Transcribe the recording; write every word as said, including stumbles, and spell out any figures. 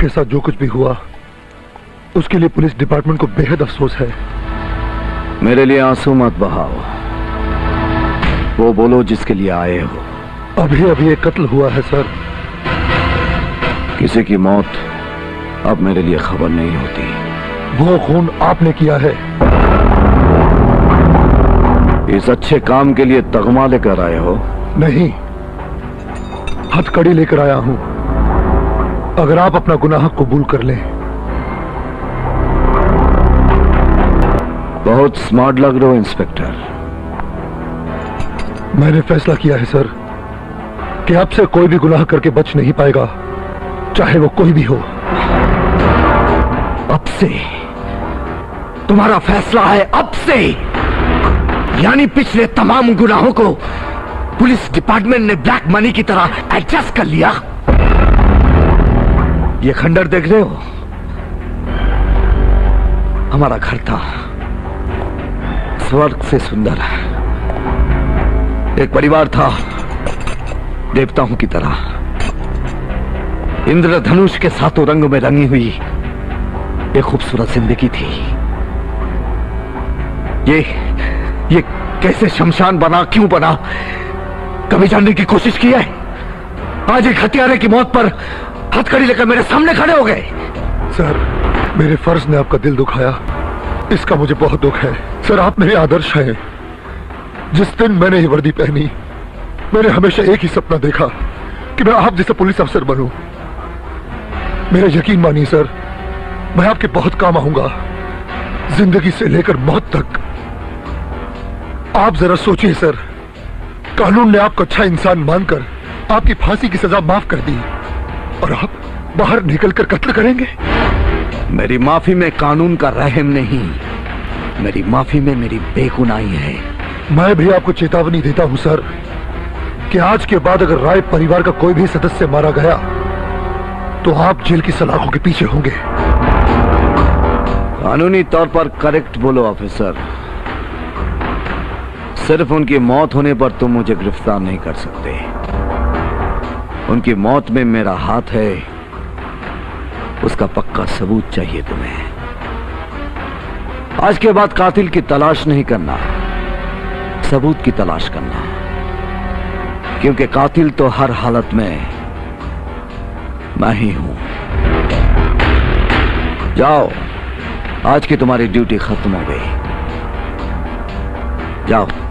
आपके साथ जो कुछ भी हुआ उसके लिए पुलिस डिपार्टमेंट को बेहद अफसोस है। मेरे लिए आंसू मत बहाओ, वो बोलो जिसके लिए आए हो। अभी अभी एक कत्ल हुआ है सर। किसी की मौत अब मेरे लिए खबर नहीं होती। वो खून आपने किया है। इस अच्छे काम के लिए तगमा लेकर आए हो? नहीं, हथकड़ी लेकर आया हूं। अगर आप अपना गुनाह कबूल कर लें। बहुत स्मार्ट लग रहे हो इंस्पेक्टर। मैंने फैसला किया है सर कि आपसे कोई भी गुनाह करके बच नहीं पाएगा, चाहे वो कोई भी हो। अब से तुम्हारा फैसला है, अब से यानी पिछले तमाम गुनाहों को पुलिस डिपार्टमेंट ने ब्लैक मनी की तरह एडजस्ट कर लिया। ये खंडर देख रहे हो, हमारा घर था, स्वर्ग से सुंदर। एक परिवार था देवताओं की तरह, इंद्रधनुष के सातों रंग में रंगी हुई एक खूबसूरत जिंदगी थी। ये ये कैसे शमशान बना, क्यों बना, कभी जानने की कोशिश की है? आज एक हत्यारे की मौत पर हथकड़ी लेकर मेरे सामने खड़े हो गए। सर, मेरे फर्ज ने आपका दिल दुखाया, इसका मुझे बहुत दुख है। सर, आप मेरे आदर्श हैं। जिस दिन मैंने ये वर्दी पहनी, मैंने हमेशा एक ही सपना देखा कि मैं आप जैसा पुलिस अफसर बनूं। मेरा यकीन मानिए सर, मैं आपके बहुत काम आऊंगा, जिंदगी से लेकर मौत तक। आप जरा सोचिए सर, कानून ने आपको अच्छा इंसान मानकर आपकी फांसी की सजा माफ कर दी और आप बाहर निकलकर कत्ल करेंगे। मेरी माफी में कानून का रहम नहीं, मेरी माफी में मेरी बेगुनाही है। मैं भी आपको चेतावनी देता हूं सर कि आज के बाद अगर राय परिवार का कोई भी सदस्य मारा गया तो आप जेल की सलाखों के पीछे होंगे। कानूनी तौर पर करेक्ट बोलो ऑफिसर। सिर्फ उनकी मौत होने पर तुम मुझे गिरफ्तार नहीं कर सकते। उनकी मौत में मेरा हाथ है, उसका पक्का सबूत चाहिए तुम्हें। आज के बाद कातिल की तलाश नहीं करना, सबूत की तलाश करना, क्योंकि कातिल तो हर हालत में मैं ही हूं। जाओ, आज की तुम्हारी ड्यूटी खत्म हो गई, जाओ।